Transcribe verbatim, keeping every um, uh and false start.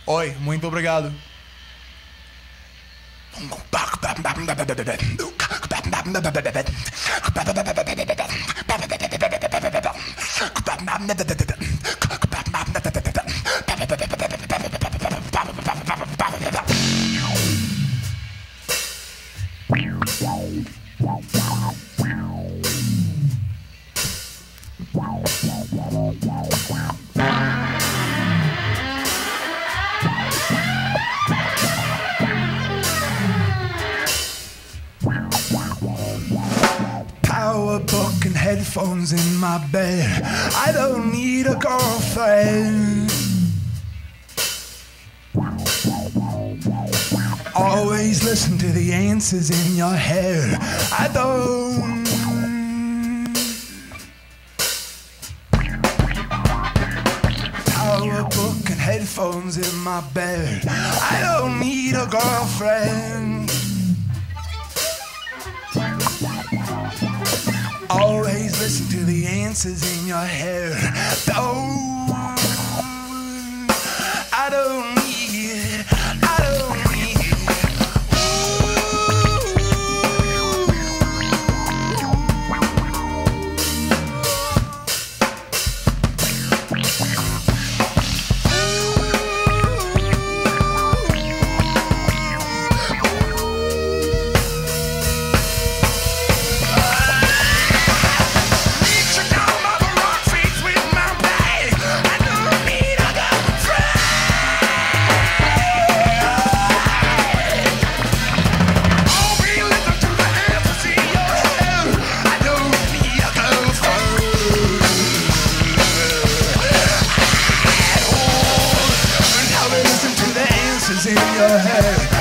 Oi, muito obrigado. Powerbook and headphones in my bed. I don't need a girlfriend. Always listen to the answers in your head. I don't. Powerbook and headphones in my bed. I don't need a girlfriend. Always listen to the answers in your head. Don't. I don't need. I don't need. In your head.